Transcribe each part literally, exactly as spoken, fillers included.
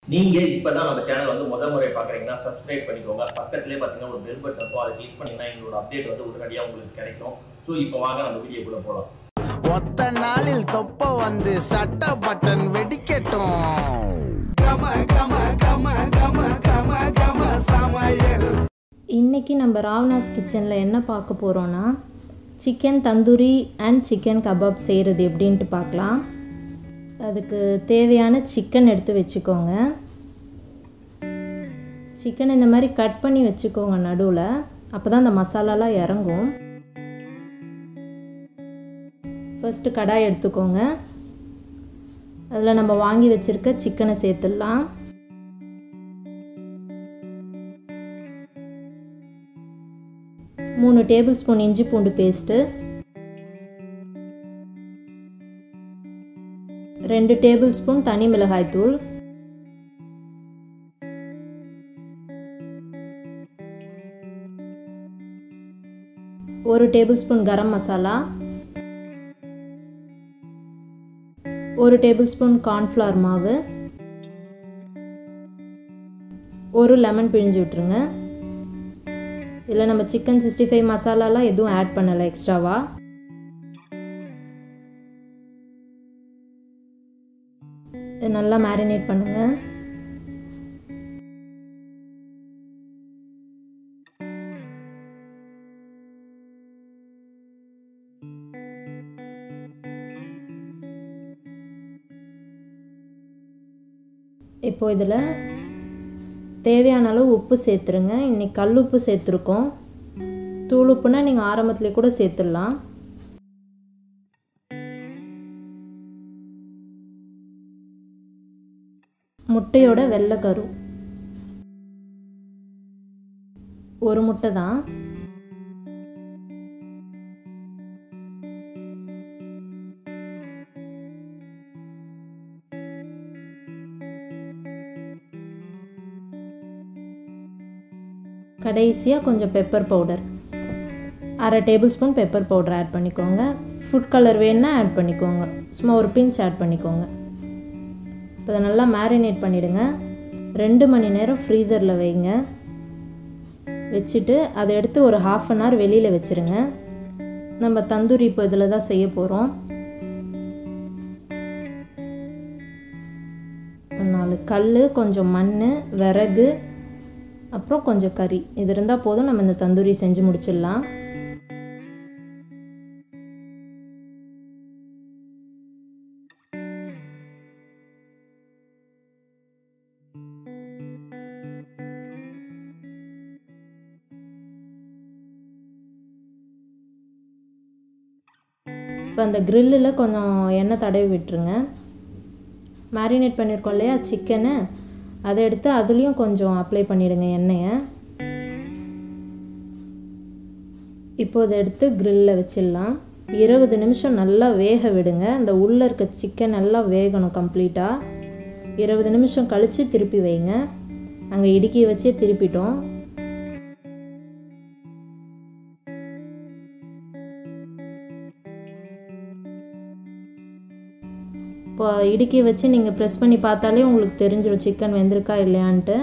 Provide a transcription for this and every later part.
நீங்க இப்பதான் நம்ம சேனல் வந்து முதல் முறை பாக்குறீங்கன்னா சப்ஸ்கிரைப் பண்ணிக்கோங்க. பக்கத்துலயே பாத்தீங்கன்னா ஒரு பெல் பட்டன் இருக்கும். அதை கிளிக் பண்ணீங்கன்னா எங்களோட அப்டேட் வந்து உடனடியா உங்களுக்கு கிடைக்கும். சோ இப்போ வாங்க நம்ம வீடியோக்குள்ள போலாம். ஒத்த நாளில் தொப்ப வந்து சட்ட பட்டன் வெடிக்கட்டும். கம கம கம கம கம கம சமையல். இன்னைக்கு நம்ம ராவணாஸ் கிச்சனில் என்ன பார்க்க போகிறோன்னா chicken tandoori and chicken kebab செய்கிறது எப்படின்ட்டு பார்க்கலாம். அதுக்கு தேவையான சிக்கன் எடுத்து வச்சுக்கோங்க. சிக்கன் இந்த மாதிரி கட் பண்ணி வச்சுக்கோங்க நடுவில், அப்போ தான் அந்த மசாலாலாம் இறங்கும். ஃபஸ்ட்டு கடாய் எடுத்துக்கோங்க. அதில் நம்ம வாங்கி வச்சுருக்க சிக்கனை சேர்த்துடலாம். மூணு டேபிள் ஸ்பூன் இஞ்சி பூண்டு பேஸ்ட்டு, ரெண்டு டேபிள் ஸ்பூன் தனி மிளகாய் தூள், ஒரு டேபிள் ஸ்பூன் கரம் மசாலா, ஒரு டேபிள் ஸ்பூன் கார்ன்ஃப்ளவர் மாவு, ஒரு லெமன் பிழிஞ்சு விட்டுருங்க. இதில் நம்ம சிக்கன் சிக்ஸ்டி ஃபைவ் மசாலாலாம் எதுவும் ஆட் பண்ணலை எக்ஸ்ட்ராவா. நல்லா மேரினேட் பண்ணுங்க. இப்போ இதில் தேவையான அளவு உப்பு சேர்த்துருங்க. இன்னைக்கு கல் உப்பு சேர்த்துருக்கோம். தூள் உப்புனா நீங்கள் ஆரம்பத்திலே கூட சேர்த்துடலாம். முட்டையோட வெள்ளைக்கரு ஒரு முட்டை தான். கடைசியாக கொஞ்சம் பெப்பர் பவுடர், அரை tablespoon pepper powder add பண்ணிக்கோங்க. ஃபுட் கலர் வேணுன்னா ஆட் பண்ணிக்கோங்க. சும்மா ஒரு பிஞ்ச் ஆட் பண்ணிக்கோங்க. இப்போ அதை நல்லா மேரினேட் பண்ணிவிடுங்க. ரெண்டு மணி நேரம் ஃப்ரீசரில் வைங்க. வச்சுட்டு அதை எடுத்து ஒரு ஹாஃப் அன் ஹவர் வெளியில் வச்சுருங்க. நம்ம தந்தூரி இப்போ இதில் தான் செய்ய போகிறோம். நாலு கல், கொஞ்சம் மண், விறகு, அப்புறம் கொஞ்சம் கறி, இது இருந்தால் போதும். நம்ம இந்த தந்தூரி செஞ்சு முடிச்சிடலாம். இப்போ அந்த கிரில்லில் கொஞ்சம் எண்ணெய் தடவி விட்டுருங்க. மேரினேட் பண்ணியிருக்கோம் இல்லையா சிக்கனை, அதை எடுத்து அதுலேயும் கொஞ்சம் அப்ளை பண்ணிவிடுங்க எண்ணெயை. இப்போ அதை எடுத்து கிரில்லில் வச்சிடலாம். இருபது நிமிஷம் நல்லா வேக விடுங்க. அந்த உள்ளே இருக்க சிக்கன் நல்லா வேகணும் கம்ப்ளீட்டாக. இருபது நிமிஷம் கழித்து திருப்பி வைங்க. அங்கே இடுக்கி வச்சே திருப்பிட்டோம். இப்போ இடுக்கி வச்சு நீங்கள் ப்ரெஸ் பண்ணி பார்த்தாலே உங்களுக்கு தெரிஞ்சிடும் சிக்கன் வெந்திருக்கா இல்லையான்ட்டு.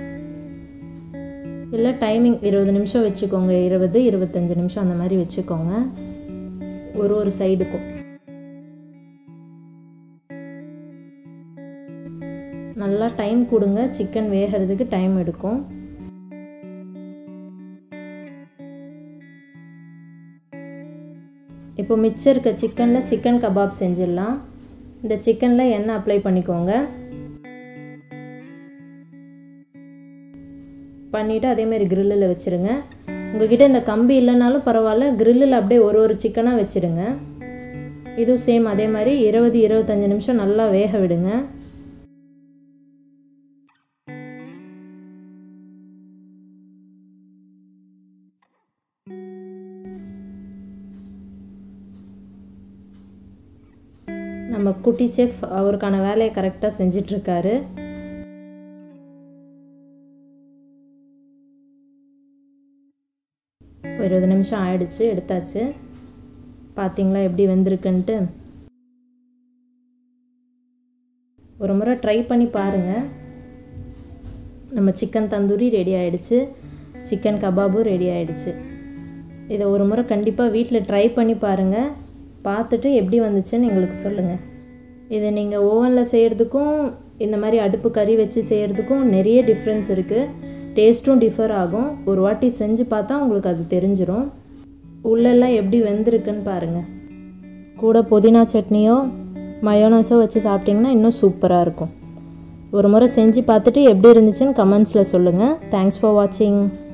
இல்லை டைமிங் இருபது நிமிஷம் வச்சுக்கோங்க. இருபது இருபத்தஞ்சி நிமிஷம் அந்த மாதிரி வச்சுக்கோங்க ஒரு ஒரு சைடுக்கும். நல்லா டைம் கொடுங்க. சிக்கன் வேகிறதுக்கு டைம் எடுக்கும். இப்போ மிச்சம் இருக்க சிக்கனில் சிக்கன் கபாப் செஞ்சிடலாம். இந்த சிக்கனில் எண்ணெய் அப்ளை பண்ணிக்கோங்க. பண்ணிவிட்டு அதேமாதிரி கிரில்லில் வச்சுருங்க. உங்கள்கிட்ட இந்த கம்பி இல்லைனாலும் பரவாயில்ல, கிரில்லில் அப்படியே ஒரு ஒரு சிக்கனாக வச்சுருங்க. இதுவும் சேம் அதே மாதிரி இருபது இருபத்தஞ்சி நிமிஷம் நல்லா வேக விடுங்க. நம்ம குட்டி செஃப் அவருக்கான வேலையை கரெக்டாக செஞ்சிட்ருக்காரு. இருபது நிமிஷம் ஆயிடுச்சு, எடுத்தாச்சு. பார்த்தீங்களா எப்படி வெந்திருக்குன்ட்டு. ஒரு முறை ட்ரை பண்ணி பாருங்கள். நம்ம சிக்கன் தந்தூரி ரெடி ஆகிடுச்சு, சிக்கன் கபாபும் ரெடி ஆகிடுச்சு. இதை ஒரு முறை கண்டிப்பாக வீட்டில் ட்ரை பண்ணி பாருங்கள். பார்த்துட்டு எப்படி வந்துச்சுன்னு எங்களுக்கு சொல்லுங்கள். இதை நீங்கள் ஓவனில் செய்கிறதுக்கும் இந்த மாதிரி அடுப்பு கறி வச்சு செய்கிறதுக்கும் நிறைய டிஃப்ரென்ஸ் இருக்குது. டேஸ்ட்டும் டிஃபர் ஆகும். ஒரு வாட்டி செஞ்சு பார்த்தா உங்களுக்கு அது தெரிஞ்சிடும். உள்ளெல்லாம் எப்படி வெந்திருக்குன்னு பாருங்கள். கூட புதினா சட்னியோ மயோனஸோ வச்சு சாப்பிட்டிங்கன்னா இன்னும் சூப்பராக இருக்கும். ஒரு முறை செஞ்சு பார்த்துட்டு எப்படி இருந்துச்சுன்னு கமெண்ட்ஸில் சொல்லுங்கள். தேங்க்ஸ் ஃபார் வாட்சிங்.